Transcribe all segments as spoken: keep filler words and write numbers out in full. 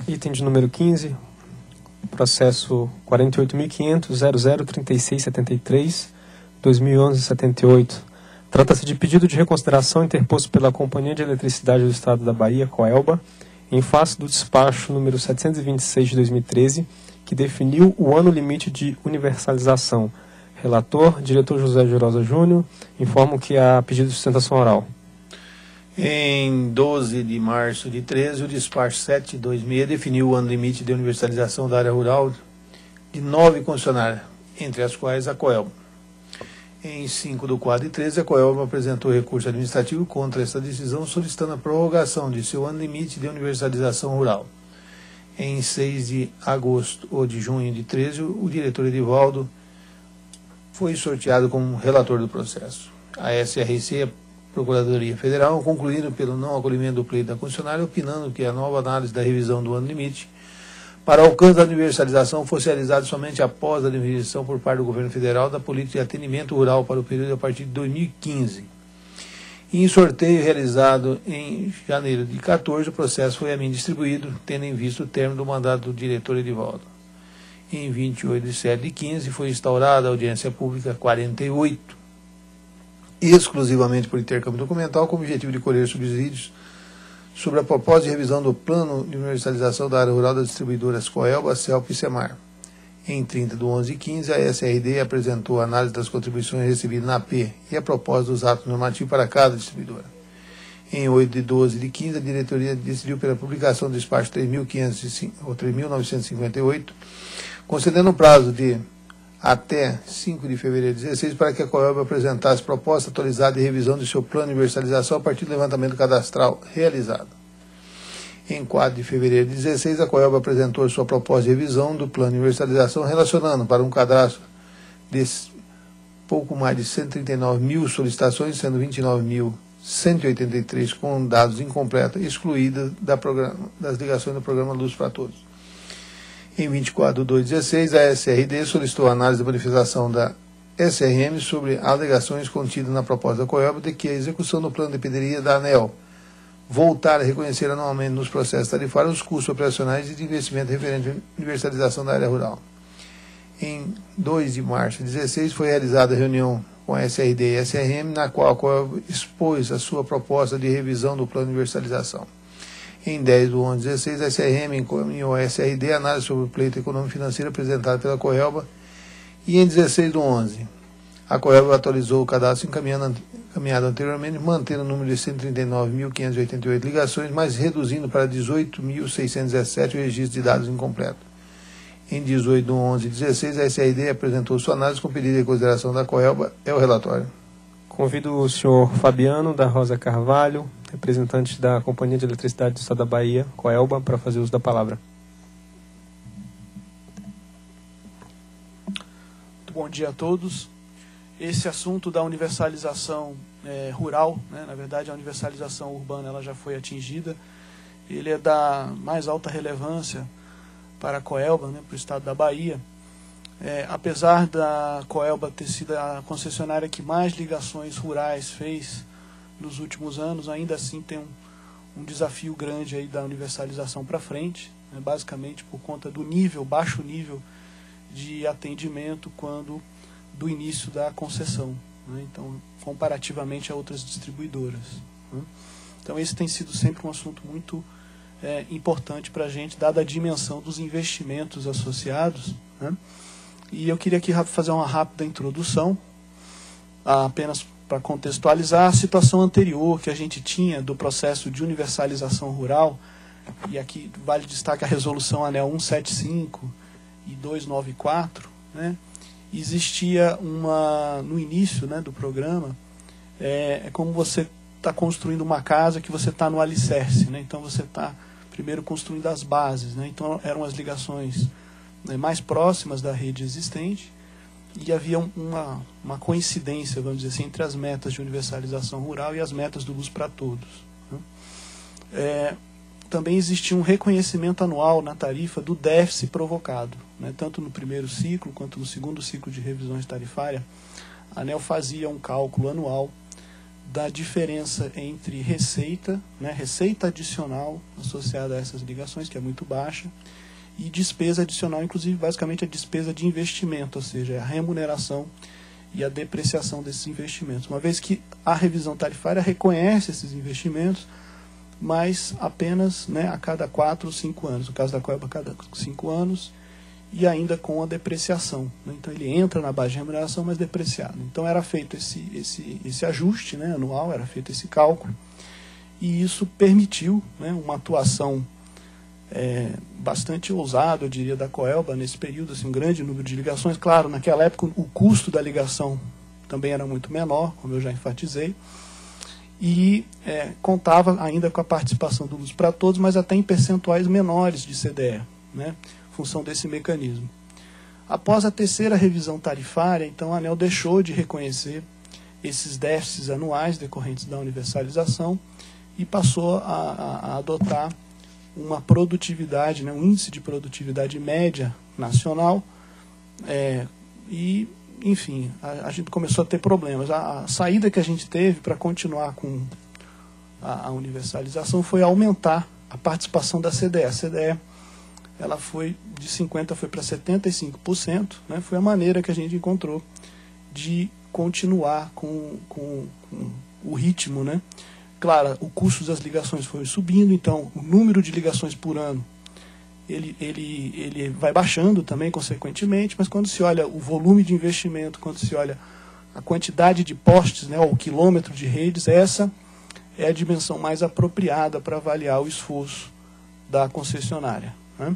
Item de número quinze, processo quarenta e oito mil quinhentos, zero zero trinta e seis setenta e três, dois mil e onze setenta e oito. Trata-se de pedido de reconsideração interposto pela Companhia de Eletricidade do Estado da Bahia, Coelba, em face do despacho número setecentos e vinte e seis de dois mil e treze, que definiu o ano limite de universalização. Relator, diretor José Girosa Júnior, informo que há pedido de sustentação oral. Em doze de março de treze, o despacho setecentos e vinte e seis definiu o ano limite de universalização da área rural de nove concessionárias, entre as quais a Coelba. Em cinco de quatro de treze, a Coelba apresentou recurso administrativo contra esta decisão, solicitando a prorrogação de seu ano limite de universalização rural. Em seis de agosto ou de junho de treze, o diretor Edivaldo foi sorteado como relator do processo. A S R C, a Procuradoria Federal, concluindo pelo não acolhimento do pleito da concessionária, opinando que a nova análise da revisão do ano limite para alcance da universalização fosse realizada somente após a definição por parte do governo federal da política de atendimento rural para o período a partir de dois mil e quinze. E em sorteio realizado em janeiro de quatorze, o processo foi a mim distribuído, tendo em vista o término do mandato do diretor Edivaldo. Em vinte e oito de setembro de quinze foi instaurada a audiência pública quarenta e oito, exclusivamente por intercâmbio documental, com o objetivo de colher subsídios sobre a proposta de revisão do plano de universalização da área rural das distribuidoras Coelba, Celp e Semar. Em trinta de onze de quinze, a S R D apresentou a análise das contribuições recebidas na A P e a proposta dos atos normativos para cada distribuidora. Em oito de doze de quinze, a diretoria decidiu pela publicação do despacho três mil novecentos e cinquenta e oito, concedendo um prazo de até cinco de fevereiro de dezesseis para que a Coelba apresentasse proposta atualizada de revisão de seu plano de universalização a partir do levantamento cadastral realizado. Em quatro de fevereiro de dezesseis, a Coelba apresentou sua proposta de revisão do plano de universalização, relacionando para um cadastro de pouco mais de cento e trinta e nove mil solicitações, sendo vinte e nove mil cento e oitenta e três com dados incompletos, excluídas da programa, das ligações do programa Luz para Todos. Em vinte e quatro de dois de dezesseis, a S R D solicitou a análise da manifestação da S R M sobre alegações contidas na proposta da Coelba de que a execução do plano dependeria da ANEEL voltar a reconhecer anualmente nos processos tarifários os custos operacionais e de investimento referente à universalização da área rural. Em dois de março de dezesseis, foi realizada a reunião com a S R D e a S R M, na qual a Coelba expôs a sua proposta de revisão do plano de universalização. Em dez de onze de dezesseis, a S R M encaminhou à S R D a análise sobre o pleito econômico financeiro apresentado pela Coelba, e em dezesseis de onze, a Coelba atualizou o cadastro encaminhado, encaminhado anteriormente, mantendo o número de cento e trinta e nove mil quinhentas e oitenta e oito ligações, mas reduzindo para dezoito mil seiscentos e dezessete o registro de dados incompleto. Em dezoito de onze de dezesseis, a S R D apresentou sua análise com pedido de consideração da Coelba. É o relatório. Convido o senhor Fabiano da Rosa Carvalho, representante da Companhia de Eletricidade do Estado da Bahia, Coelba, para fazer uso da palavra. Muito bom dia a todos. Esse assunto da universalização é, rural, né, na verdade a universalização urbana ela já foi atingida, ele é da mais alta relevância para a Coelba, né, para o Estado da Bahia. É, apesar da Coelba ter sido a concessionária que mais ligações rurais fez nos últimos anos, ainda assim tem um, um desafio grande aí da universalização para frente, né, basicamente por conta do nível, baixo nível de atendimento quando do início da concessão, né, então comparativamente a outras distribuidoras, né. Então esse tem sido sempre um assunto muito é, importante para a gente, dada a dimensão dos investimentos associados, né. E eu queria aqui fazer uma rápida introdução, apenas para contextualizar a situação anterior que a gente tinha do processo de universalização rural, e aqui vale destaque a resolução ANEEL cento e setenta e cinco e duzentos e noventa e quatro, né? Existia uma, no início, né, do programa, é, é como você está construindo uma casa que você está no alicerce, né? Então você está primeiro construindo as bases, né? Então eram as ligações, né, mais próximas da rede existente, e havia uma, uma coincidência, vamos dizer assim, entre as metas de universalização rural e as metas do Luz para Todos, né? É, também existia um reconhecimento anual na tarifa do déficit provocado, né, tanto no primeiro ciclo quanto no segundo ciclo de revisões tarifárias. A ANEEL fazia um cálculo anual da diferença entre receita, né, receita adicional associada a essas ligações, que é muito baixa, e despesa adicional, inclusive basicamente a despesa de investimento, ou seja, a remuneração e a depreciação desses investimentos. Uma vez que a revisão tarifária reconhece esses investimentos, mas apenas, né, a cada quatro ou cinco anos. No caso da Coelba, a cada cinco anos, e ainda com a depreciação, né? Então ele entra na base de remuneração, mas depreciado. Então era feito esse, esse, esse ajuste, né, anual, era feito esse cálculo, e isso permitiu, né, uma atuação é, bastante ousada, eu diria, da Coelba nesse período, assim, um grande número de ligações. Claro, naquela época o custo da ligação também era muito menor, como eu já enfatizei, e é, contava ainda com a participação do Luz para Todos, mas até em percentuais menores de C D E, né, em função desse mecanismo. Após a terceira revisão tarifária, então a ANEEL deixou de reconhecer esses déficits anuais decorrentes da universalização e passou a, a, a adotar uma produtividade, né, um índice de produtividade média nacional, é, e, enfim, a, a gente começou a ter problemas. A, a saída que a gente teve para continuar com a, a universalização foi aumentar a participação da C D E. A C D E, ela foi de cinquenta por cento foi para setenta e cinco por cento, né, foi a maneira que a gente encontrou de continuar com, com, com o ritmo, né. Claro, o custo das ligações foi subindo, então o número de ligações por ano ele, ele, ele vai baixando também, consequentemente, mas quando se olha o volume de investimento, quando se olha a quantidade de postes, né, o quilômetro de redes, essa é a dimensão mais apropriada para avaliar o esforço da concessionária, né.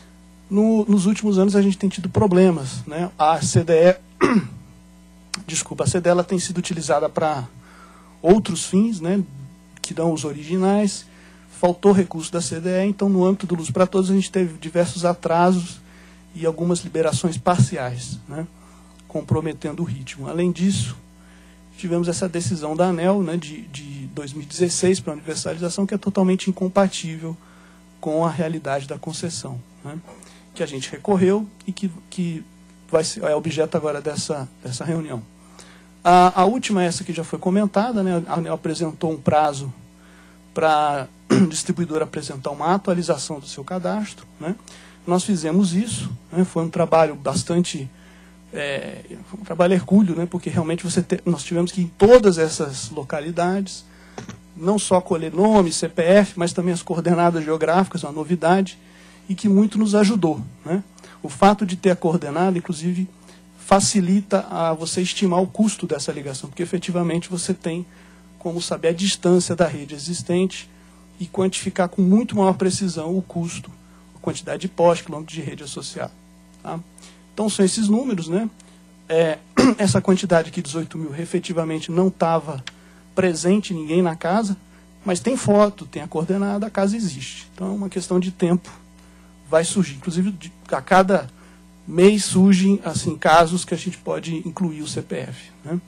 No, nos últimos anos a gente tem tido problemas, né. A C D E, desculpa, a C D E ela tem sido utilizada para outros fins, né, que dão os originais, faltou recurso da C D E, então no âmbito do Luz para Todos a gente teve diversos atrasos e algumas liberações parciais, né, comprometendo o ritmo. Além disso, tivemos essa decisão da ANEEL, né, de, de dois mil e dezesseis para a universalização, que é totalmente incompatível com a realidade da concessão, né, que a gente recorreu e que, que vai ser, é objeto agora dessa, dessa reunião. A, a última, essa que já foi comentada, né, a ANEEL apresentou um prazo para a distribuidora apresentar uma atualização do seu cadastro, né. Nós fizemos isso, né, foi um trabalho bastante, é, um trabalho hercúleo, né, porque realmente você te, nós tivemos que ir em todas essas localidades, não só colher nome, C P F, mas também as coordenadas geográficas, uma novidade, e que muito nos ajudou, né. O fato de ter a coordenada, inclusive, facilita a você estimar o custo dessa ligação, porque efetivamente você tem como saber a distância da rede existente e quantificar com muito maior precisão o custo, a quantidade de postes, quilômetros de rede associada. Tá? Então são esses números, né? É, essa quantidade aqui, dezoito mil, efetivamente não estava presente ninguém na casa, mas tem foto, tem a coordenada, a casa existe. Então é uma questão de tempo, vai surgir. Inclusive, a cada mês surgem assim, casos que a gente pode incluir o C P F. Né?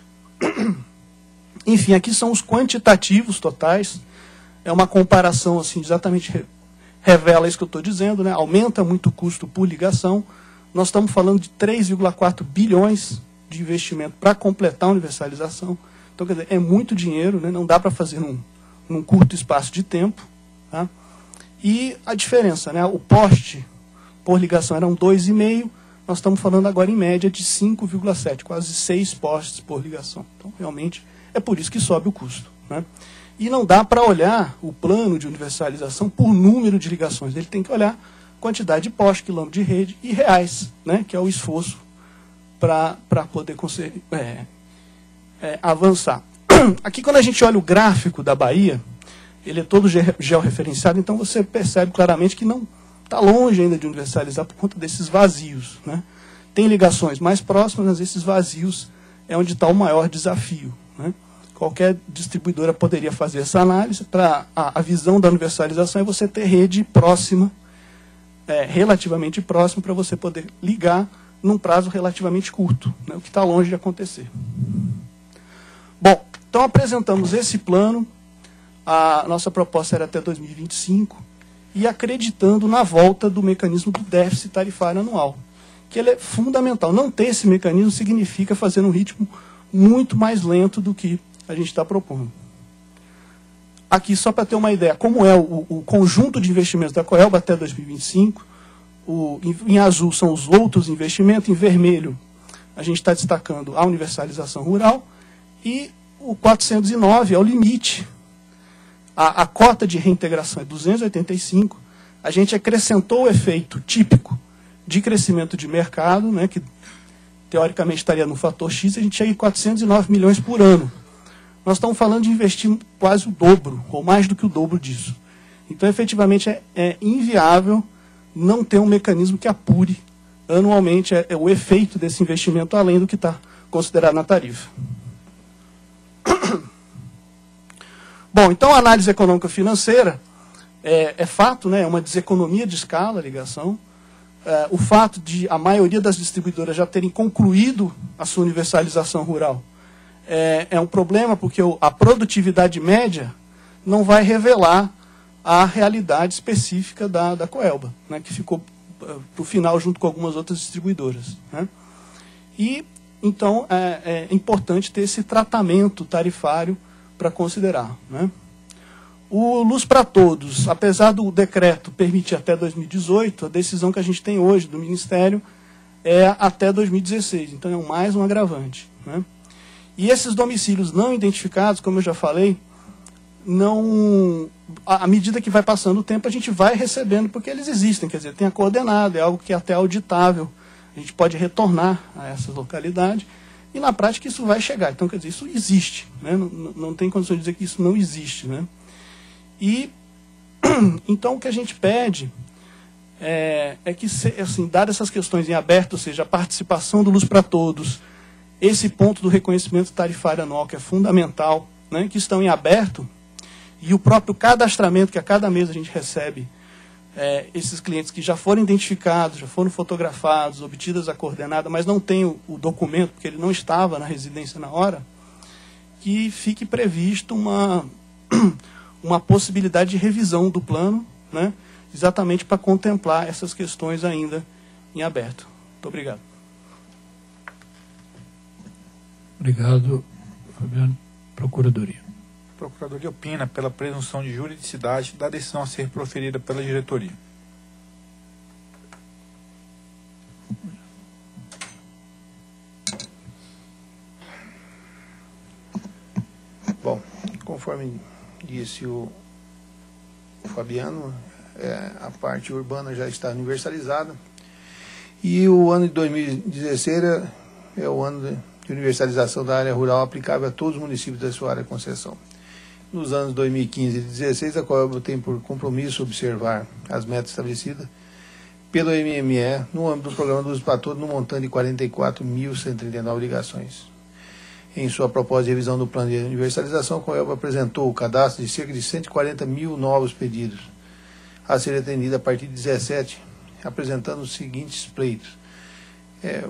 Enfim, aqui são os quantitativos totais. É uma comparação, assim, exatamente re revela isso que eu estou dizendo, né? Aumenta muito o custo por ligação. Nós estamos falando de três vírgula quatro bilhões de investimento para completar a universalização. Então, quer dizer, é muito dinheiro, né? Não dá para fazer num, num curto espaço de tempo. Tá? E a diferença, né? O poste por ligação eram dois vírgula cinco, nós estamos falando agora em média de cinco vírgula sete, quase seis postes por ligação. Então, realmente, é por isso que sobe o custo. Né? E não dá para olhar o plano de universalização por número de ligações. Ele tem que olhar quantidade de postes, quilômetro de rede e reais, né? Que é o esforço para poder conseguir, é, é, avançar. Aqui, quando a gente olha o gráfico da Bahia, ele é todo ge georreferenciado, então você percebe claramente que não está longe ainda de universalizar por conta desses vazios. Né? Tem ligações mais próximas, mas esses vazios é onde está o maior desafio. Né? Qualquer distribuidora poderia fazer essa análise. Para a, a visão da universalização é você ter rede próxima, é, relativamente próxima, para você poder ligar num prazo relativamente curto, né? O que está longe de acontecer. Bom, então apresentamos esse plano. A nossa proposta era até dois mil e vinte e cinco, e acreditando na volta do mecanismo do déficit tarifário anual, que ele é fundamental. Não ter esse mecanismo significa fazer um ritmo muito mais lento do que a gente está propondo. Aqui, só para ter uma ideia, como é o, o conjunto de investimentos da Coelba até dois mil e vinte e cinco, o, em, em azul são os outros investimentos, em vermelho a gente está destacando a universalização rural, e o quatrocentos e nove é o limite. A, a cota de reintegração é duzentos e oitenta e cinco, a gente acrescentou o efeito típico de crescimento de mercado, né, que teoricamente estaria no fator X, a gente chega em quatrocentos e nove milhões por ano. Nós estamos falando de investir quase o dobro, ou mais do que o dobro disso. Então, efetivamente, é, é inviável não ter um mecanismo que apure anualmente é, é o efeito desse investimento, além do que está considerado na tarifa. Bom, então a análise econômica financeira é, é fato, né, é uma deseconomia de escala, a ligação. É, o fato de a maioria das distribuidoras já terem concluído a sua universalização rural é, é um problema, porque o, a produtividade média não vai revelar a realidade específica da, da Coelba, né, que ficou para o final junto com algumas outras distribuidoras. Né? E, então, é, é importante ter esse tratamento tarifário para considerar. Né? O Luz para Todos, apesar do decreto permitir até dois mil e dezoito, a decisão que a gente tem hoje do Ministério é até dois mil e dezesseis, então é mais um agravante. Né? E esses domicílios não identificados, como eu já falei, não, à medida que vai passando o tempo, a gente vai recebendo, porque eles existem, quer dizer, tem a coordenada, é algo que é até auditável, a gente pode retornar a essas localidades, e na prática isso vai chegar. Então, quer dizer, isso existe, né? não, não tem condição de dizer que isso não existe. Né? E, então, o que a gente pede é, é que, assim, dadas essas questões em aberto, ou seja, a participação do Luz para Todos, esse ponto do reconhecimento tarifário anual, que é fundamental, né, que estão em aberto, e o próprio cadastramento, que a cada mês a gente recebe é, esses clientes que já foram identificados, já foram fotografados, obtidas a coordenada, mas não tem o, o documento, porque ele não estava na residência na hora, que fique previsto uma, uma possibilidade de revisão do plano, né, exatamente para contemplar essas questões ainda em aberto. Muito obrigado. Obrigado, Fabiano. Procuradoria. A Procuradoria opina pela presunção de juridicidade da decisão a ser proferida pela diretoria. Bom, conforme disse o Fabiano, é, a parte urbana já está universalizada, e o ano de dois mil e dezesseis é, é o ano de universalização da área rural aplicável a todos os municípios da sua área de concessão. Nos anos dois mil e quinze e dois mil e dezesseis, a Coelba tem por compromisso observar as metas estabelecidas pelo M M E no âmbito do Programa Luz para Todos, no montante de quarenta e quatro mil cento e trinta e nove ligações. Em sua proposta de revisão do plano de universalização, a Coelba apresentou o cadastro de cerca de cento e quarenta mil novos pedidos a ser atendido a partir de dezessete, apresentando os seguintes pleitos. É,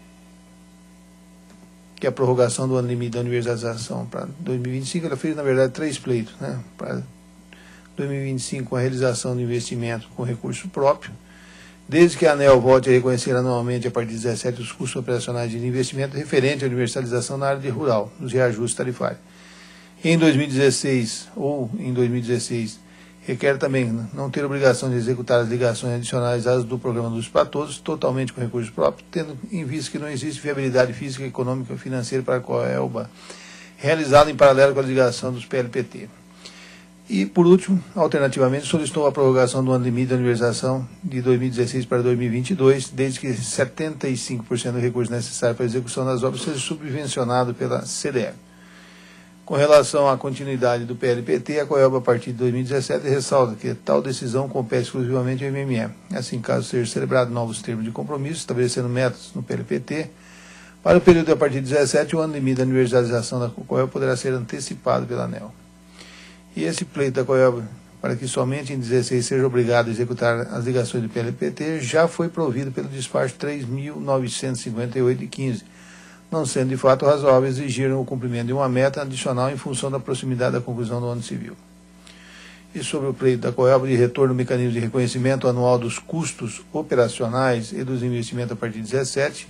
que a prorrogação do ano limite da universalização para dois mil e vinte e cinco, ela fez, na verdade, três pleitos. Né? Para dois mil e vinte e cinco, a realização do investimento com recurso próprio, desde que a ANEEL volte a reconhecer anualmente, a partir de dezessete, os custos operacionais de investimento referente à universalização na área de rural, nos reajustes tarifários. Em dois mil e dezesseis, ou em dois mil e dezesseis, requer também não ter obrigação de executar as ligações adicionais às do Programa Luz para Todos, totalmente com recursos próprios, tendo em vista que não existe viabilidade física, econômica ou financeira para a Coelba, realizada em paralelo com a ligação dos P L P T. E, por último, alternativamente, solicitou a prorrogação do ano limite da universalização de dois mil e dezesseis para dois mil e vinte e dois, desde que setenta e cinco por cento do recurso necessário para a execução das obras seja subvencionado pela C D E. Com relação à continuidade do P L P T, a Coelba, a partir de dois mil e dezessete, ressalta que tal decisão compete exclusivamente ao M M E. Assim, caso sejam celebrados novos termos de compromisso, estabelecendo metas no P L P T, para o período a partir de dezessete, o ano limite da universalização da Coelba poderá ser antecipado pela ANEEL. E esse pleito da Coelba, para que somente em dezesseis seja obrigado a executar as ligações do P L P T, já foi provido pelo despacho três mil novecentos e cinquenta e oito de quinze, não sendo de fato razoável exigir o cumprimento de uma meta adicional em função da proximidade da conclusão do ano civil. E sobre o pleito da Coelba de retorno ao mecanismo de reconhecimento anual dos custos operacionais e dos investimentos a partir de dezessete,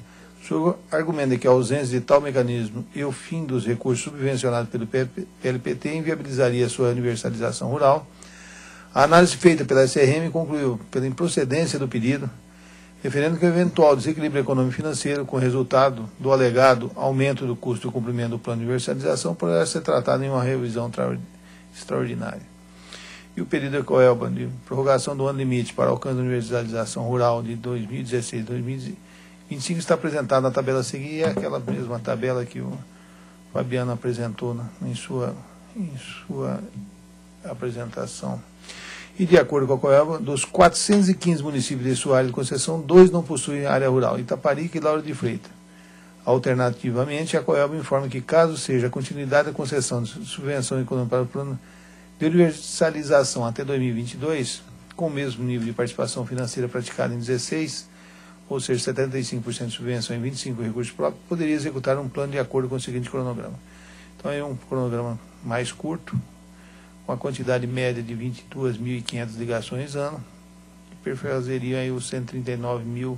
O senhor argumenta que a ausência de tal mecanismo e o fim dos recursos subvencionados pelo P L P T inviabilizaria a sua universalização rural. A análise feita pela S R M concluiu pela improcedência do pedido, referendo que o eventual desequilíbrio econômico-financeiro com resultado do alegado aumento do custo do cumprimento do plano de universalização poderá ser tratado em uma revisão extraordinária. E o pedido da Coelba de prorrogação do ano limite para alcance da universalização rural de dois mil e dezesseis a dois mil e vinte e cinco está apresentado na tabela a seguir, é aquela mesma tabela que o Fabiano apresentou na, em, sua, em sua apresentação. E de acordo com a Coelba, dos quatrocentos e quinze municípios de sua área de concessão, dois não possuem área rural, Itaparica e Lauro de Freitas. Alternativamente, a Coelba informa que, caso seja a continuidade da concessão de subvenção econômica para o plano de universalização até dois mil e vinte e dois, com o mesmo nível de participação financeira praticada em dezesseis, ou seja, setenta e cinco por cento de subvenção e vinte e cinco por cento de recursos próprios, poderia executar um plano de acordo com o seguinte cronograma. Então, é um cronograma mais curto, com a quantidade média de vinte e duas mil e quinhentas ligações ano, que perfazeriam aí os cento e trinta e nove mil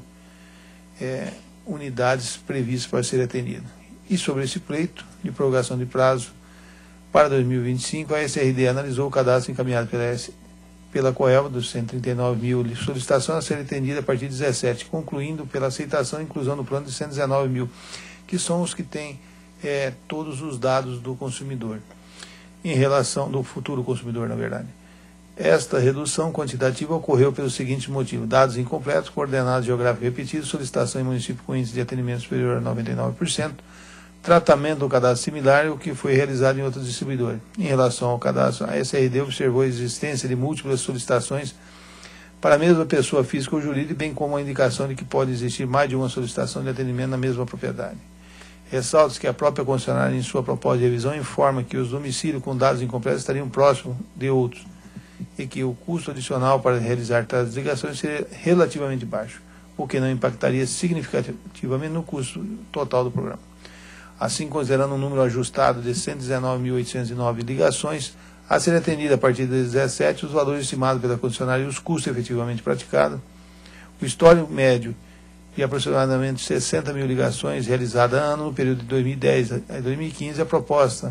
é, unidades previstas para ser atendidas. E sobre esse pleito de prorrogação de prazo para dois mil e vinte e cinco, a S R D analisou o cadastro encaminhado pela, S, pela Coelba dos cento e trinta e nove mil solicitações a serem atendidas a partir de dezessete, concluindo pela aceitação e inclusão no plano de cento e dezenove mil, que são os que têm é, todos os dados do consumidor, em relação do futuro consumidor, na verdade. Esta redução quantitativa ocorreu pelos seguintes motivos: dados incompletos, coordenados geográficos repetidos, solicitação em município com índice de atendimento superior a noventa e nove por cento, tratamento do cadastro similar ao que foi realizado em outros distribuidores. Em relação ao cadastro, a S R D observou a existência de múltiplas solicitações para a mesma pessoa física ou jurídica, bem como a indicação de que pode existir mais de uma solicitação de atendimento na mesma propriedade. Ressalta-se que a própria concessionária, em sua proposta de revisão, informa que os domicílios com dados incompletos estariam próximos de outros e que o custo adicional para realizar tais ligações seria relativamente baixo, o que não impactaria significativamente no custo total do programa. Assim, considerando um número ajustado de cento e dezenove mil oitocentas e nove ligações a serem atendidas a partir de dezessete, os valores estimados pela concessionária e os custos efetivamente praticados, o histórico médio de aproximadamente sessenta mil ligações realizadas ano no período de dois mil e dez a dois mil e quinze, a proposta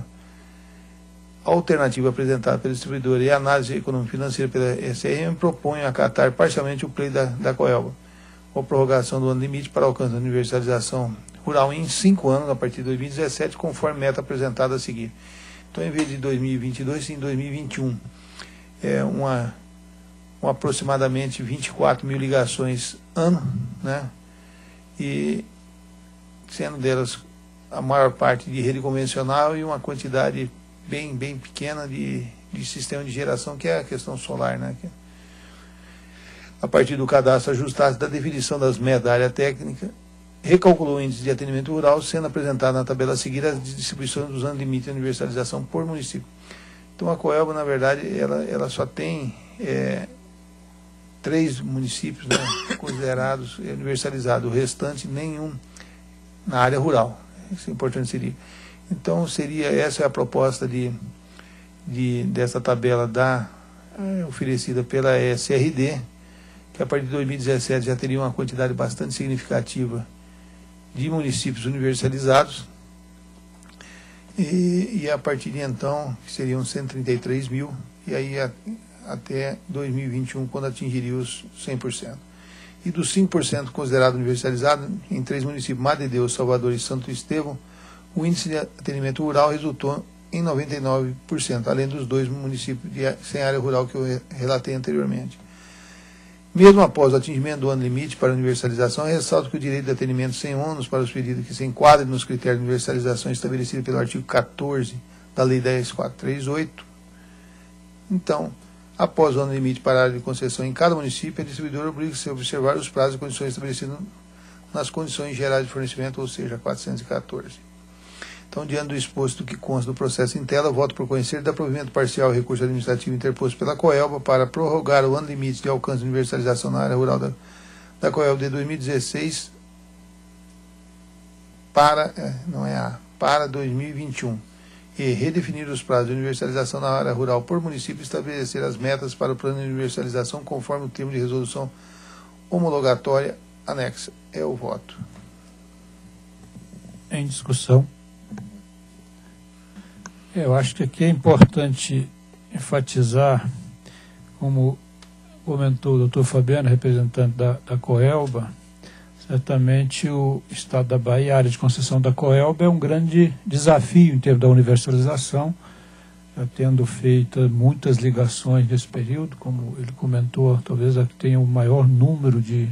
alternativa apresentada pelo distribuidor e a análise econômico-financeira pela S R M propõe acatar parcialmente o pleito da, da Coelba, com prorrogação do ano limite para alcance da universalização rural em cinco anos, a partir de dois mil e dezessete, conforme meta apresentada a seguir. Então, em vez de dois mil e vinte e dois, em dois mil e vinte e um, é uma, uma aproximadamente vinte e quatro mil ligações ano, né? E sendo delas a maior parte de rede convencional e uma quantidade bem, bem pequena de, de sistema de geração, que é a questão solar, né? Que, a partir do cadastro ajustado da definição das metas da área técnica, recalculou o índice de atendimento rural, sendo apresentado na tabela a seguir as distribuições dos anos limite de universalização por município. Então, a Coelba, na verdade, ela, ela só tem é, três municípios, né, considerados universalizados, o restante nenhum na área rural. Isso é importante seria. Então, seria, essa é a proposta de, de, dessa tabela da, é, oferecida pela S R D, que a partir de dois mil e dezessete já teria uma quantidade bastante significativa de municípios universalizados, e, e a partir de então seriam cento e trinta e três mil, e aí a, até dois mil e vinte e um, quando atingiria os cem por cento. E dos cinco por cento considerados universalizados, em três municípios, Madre Deus, Salvador e Santo Estevão, o índice de atendimento rural resultou em noventa e nove por cento, além dos dois municípios de, sem área rural que eu relatei anteriormente. Mesmo após o atingimento do ano limite para a universalização, ressalto que o direito de atendimento sem ônus para os pedidos que se enquadrem nos critérios de universalização estabelecidos pelo artigo quatorze da Lei dez mil quatrocentos e trinta e oito. Então, após o ano limite para a área de concessão em cada município, a distribuidora obriga-se a observar os prazos e condições estabelecidos nas condições gerais de fornecimento, ou seja, quatrocentos e quatorze. Então, diante do exposto que consta do processo em tela, voto por conhecer da provimento parcial recurso administrativo interposto pela Coelba para prorrogar o ano limite de alcance de universalização na área rural da, da Coelba de dois mil e dezesseis para, é, não é A, para dois mil e vinte e um, e redefinir os prazos de universalização na área rural por município e estabelecer as metas para o plano de universalização conforme o termo de resolução homologatória anexa. É o voto. em discussão. Eu acho que aqui é importante enfatizar, como comentou o doutor Fabiano, representante da, da Coelba, certamente o Estado da Bahia, a área de concessão da Coelba, é um grande desafio em termos da universalização, já tendo feito muitas ligações nesse período, como ele comentou, talvez a que tenha o maior número de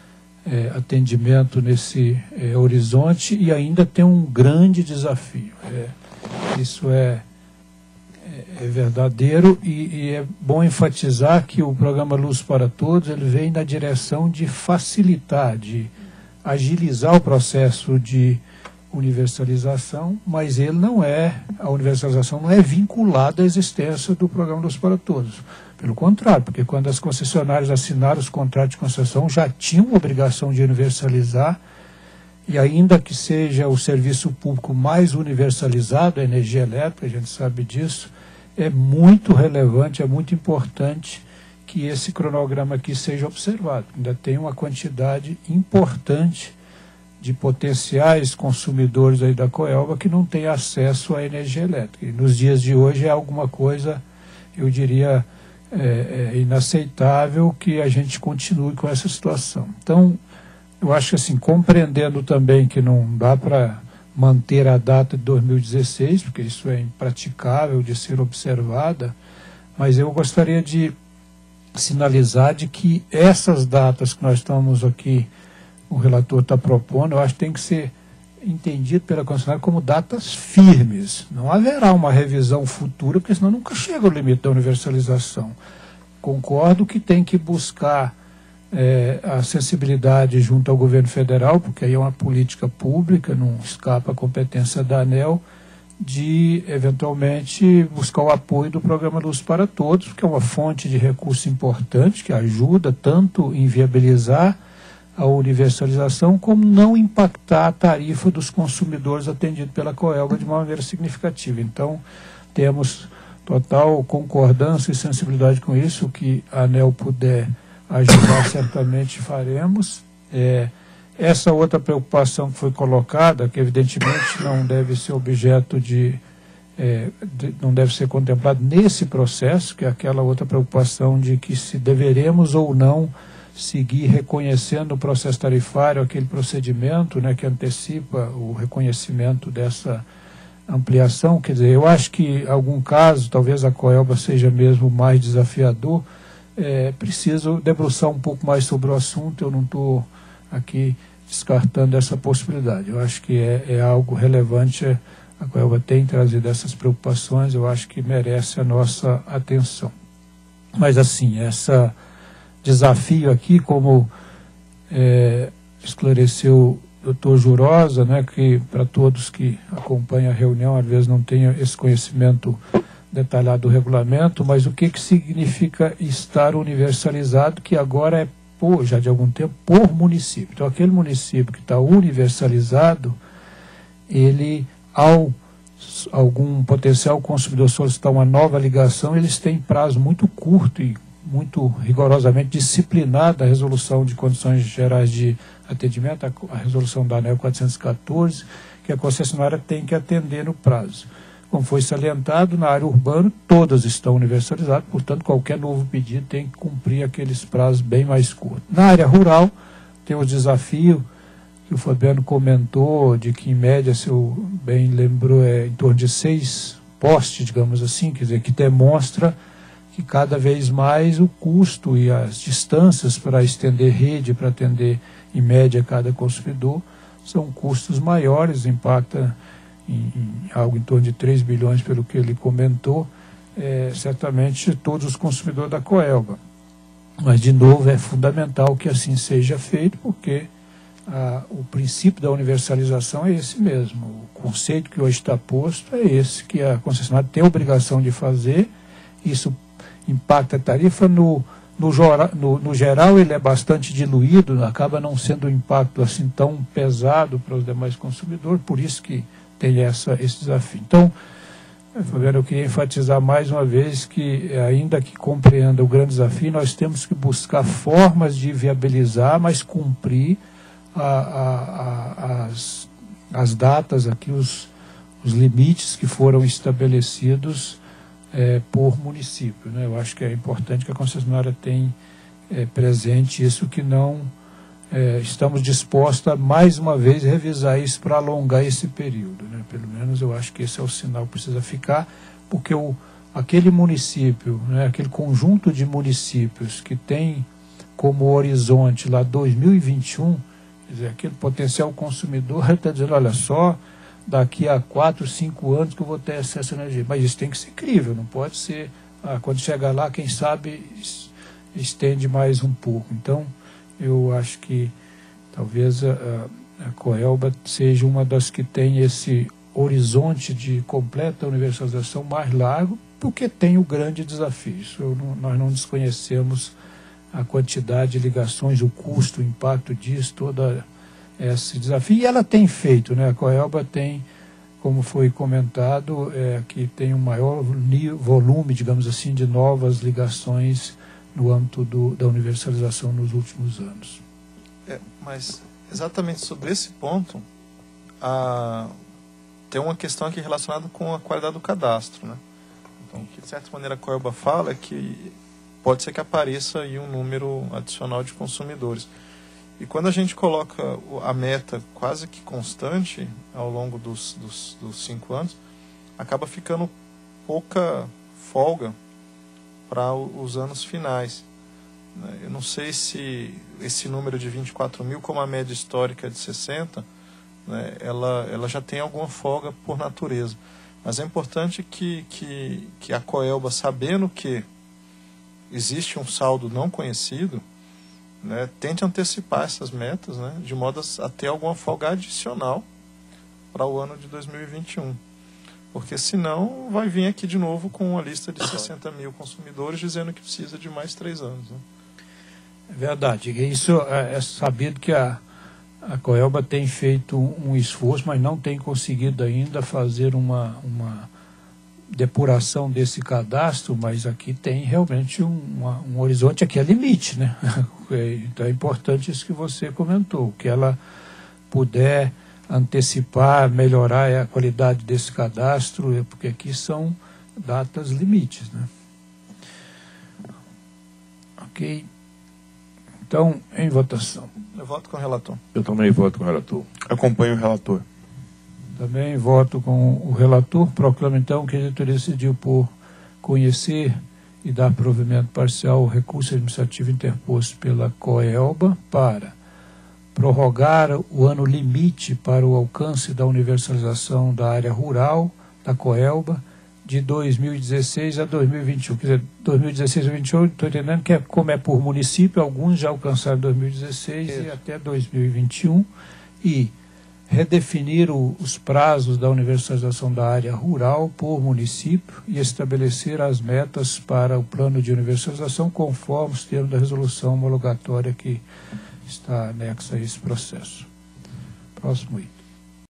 é, atendimento nesse é, horizonte, e ainda tem um grande desafio. É, isso é, é, é verdadeiro, e, e é bom enfatizar que o programa Luz para Todos ele vem na direção de facilitar, de agilizar o processo de universalização, mas ele não é, a universalização não é vinculada à existência do programa Luz para Todos. Pelo contrário, porque quando as concessionárias assinaram os contratos de concessão, já tinham obrigação de universalizar, e ainda que seja o serviço público mais universalizado, a energia elétrica, a gente sabe disso, é muito relevante, é muito importante que esse cronograma aqui seja observado. Ainda tem uma quantidade importante de potenciais consumidores aí da Coelba que não têm acesso à energia elétrica. E nos dias de hoje é alguma coisa, eu diria, é, é inaceitável que a gente continue com essa situação. Então, eu acho que assim, compreendendo também que não dá para manter a data de dois mil e dezesseis, porque isso é impraticável de ser observada, mas eu gostaria de sinalizar de que essas datas que nós estamos aqui, o relator está propondo, eu acho que tem que ser entendido pela concessionária como datas firmes. Não haverá uma revisão futura, porque senão nunca chega ao limite da universalização. Concordo que tem que buscar é, a sensibilidade junto ao governo federal, porque aí é uma política pública, não escapa a competência da ANEEL, de, eventualmente, buscar o apoio do programa Luz para Todos, que é uma fonte de recurso importante, que ajuda tanto em viabilizar a universalização, como não impactar a tarifa dos consumidores atendidos pela Coelba de uma maneira significativa. Então, temos total concordância e sensibilidade com isso. O que a ANEEL puder ajudar, certamente faremos. É, essa outra preocupação que foi colocada, que evidentemente não deve ser objeto de, é, de, não deve ser contemplado nesse processo, que é aquela outra preocupação de que se deveremos ou não seguir reconhecendo o processo tarifário, aquele procedimento, né, que antecipa o reconhecimento dessa ampliação. Quer dizer, eu acho que em algum caso, talvez a Coelba seja mesmo mais desafiador, é, preciso debruçar um pouco mais sobre o assunto. Eu não estou aqui descartando essa possibilidade. Eu acho que é, é algo relevante, a Coelba tem trazido essas preocupações, eu acho que merece a nossa atenção. Mas assim, essa desafio aqui, como é, esclareceu o doutor Jurosa, né, que para todos que acompanham a reunião, às vezes não tenham esse conhecimento detalhado do regulamento, mas o que, que significa estar universalizado, que agora é, por, já de algum tempo, por município. Então, aquele município que está universalizado, ele, ao algum potencial consumidor solicitar uma nova ligação, eles têm prazo muito curto e muito rigorosamente disciplinado, a resolução de condições gerais de atendimento, a, a resolução da ANEEL quatrocentos e quatorze, que a concessionária tem que atender no prazo. Como foi salientado, na área urbana, todas estão universalizadas, portanto, qualquer novo pedido tem que cumprir aqueles prazos bem mais curtos. Na área rural, tem o desafio que o Fabiano comentou, de que, em média, se eu bem lembrou, é em torno de seis postes, digamos assim, quer dizer, que demonstra que cada vez mais o custo e as distâncias para estender rede, para atender em média cada consumidor, são custos maiores, impacta em, em algo em torno de três bilhões, pelo que ele comentou, é, certamente todos os consumidores da Coelba. Mas, de novo, é fundamental que assim seja feito, porque a, o princípio da universalização é esse mesmo. O conceito que hoje está posto é esse, que a concessionária tem a obrigação de fazer. Isso impacta a tarifa, no, no, no, no geral ele é bastante diluído, acaba não sendo um impacto assim tão pesado para os demais consumidores, por isso que tem essa, esse desafio. Então, Fabiano, eu queria enfatizar mais uma vez que, ainda que compreenda o grande desafio, nós temos que buscar formas de viabilizar, mas cumprir a, a, a, as as datas aqui, os, os limites que foram estabelecidos é, por município, né? Eu acho que é importante que a concessionária tenha é, presente isso, que não é, estamos dispostos a mais uma vez revisar isso para alongar esse período, né? Pelo menos eu acho que esse é o sinal que precisa ficar, porque o, aquele município, né, aquele conjunto de municípios que tem como horizonte lá dois mil e vinte e um, quer dizer, aquele potencial consumidor está dizendo, olha só, daqui a quatro, cinco anos que eu vou ter acesso à energia. Mas isso tem que ser crível, não pode ser, ah, quando chegar lá, quem sabe estende mais um pouco. Então, eu acho que talvez a, a Coelba seja uma das que tem esse horizonte de completa universalização mais largo, porque tem o grande desafio. Isso eu não, nós não desconhecemos a quantidade de ligações, o custo, o impacto disso, todo esse desafio. E ela tem feito, né? A Coelba tem, como foi comentado, é, que tem um maior volume, digamos assim, de novas ligações no âmbito do, da universalização nos últimos anos. É, mas exatamente sobre esse ponto, a, tem uma questão aqui relacionada com a qualidade do cadastro, né? Então, o que de certa maneira a Coelba fala é que pode ser que apareça aí um número adicional de consumidores. E quando a gente coloca a meta quase que constante ao longo dos, dos, dos cinco anos, acaba ficando pouca folga para os anos finais. Eu não sei se esse número de vinte e quatro mil, como a média histórica é de sessenta, né, ela, ela já tem alguma folga por natureza. Mas é importante que, que, que a Coelba, sabendo que existe um saldo não conhecido, né, tente antecipar essas metas, né, de modo a ter alguma folga adicional para o ano de dois mil e vinte e um. Porque senão vai vir aqui de novo com uma lista de sessenta mil consumidores dizendo que precisa de mais três anos. Né? É verdade. Isso é, é sabido que a, a Coelba tem feito um, um esforço, mas não tem conseguido ainda fazer uma, uma depuração desse cadastro, mas aqui tem realmente um, uma, um horizonte, aqui é limite, né? Então é importante isso que você comentou, que ela puder antecipar, melhorar a qualidade desse cadastro, porque aqui são datas limites, né? Ok. Então, em votação. Eu voto com o relator. Eu também voto com o relator. Acompanho o relator. Também voto com o relator. Proclamo, então, que a diretoria decidiu por conhecer e dar provimento parcial ao recurso administrativo interposto pela Coelba para prorrogar o ano limite para o alcance da universalização da área rural da Coelba de dois mil e dezesseis a dois mil e vinte e um. Quer dizer, dois mil e dezesseis a dois mil e vinte e um, estou entendendo que é, como é por município, alguns já alcançaram dois mil e dezesseis Isso. e até dois mil e vinte e um, e redefinir o, os prazos da universalização da área rural por município e estabelecer as metas para o plano de universalização conforme os termos da resolução homologatória que está anexa a esse processo. Próximo item.